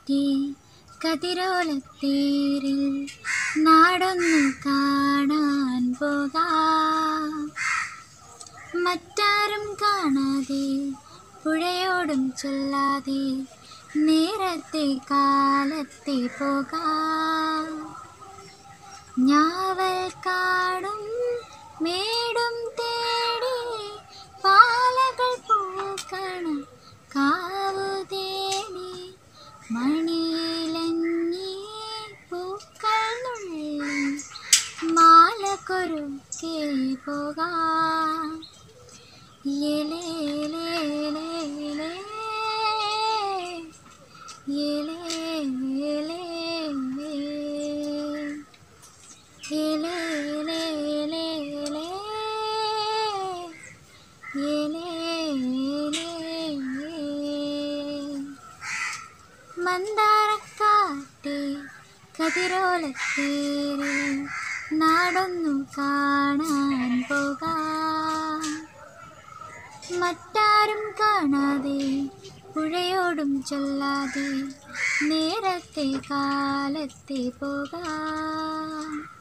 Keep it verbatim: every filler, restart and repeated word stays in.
കാറ്റേ കതിരോലത്തേരിൽ നാടൊന്നു കാണാൻ പോകാം. മറ്റാരും കാണാതെ പുഴയോടും ചൊല്ലാതെ നേരത്തെ കാലത്തെ പോകാം. ഞാവൽ കാടും മേടും തേടി പാലകൾ പൂക്കണം കാവു തേടി മണിയിലഞ്ഞി പൂക്കൾ നുള്ളി മാല കൊരുക്കെ പോകാം. യേലേലേലേലേ യേലേലേലേ യേലേലേലേലേ യേലേലേലേ. മന്ദാരക്കാറ്റേ കതിരോലത്തേരിൽ നാടൊന്നു കാണാൻ പോകാം. മറ്റാരും കാണാതെ പുഴയോടും ചൊല്ലാതെ നേരത്തെ കാലത്തെ പോകാം.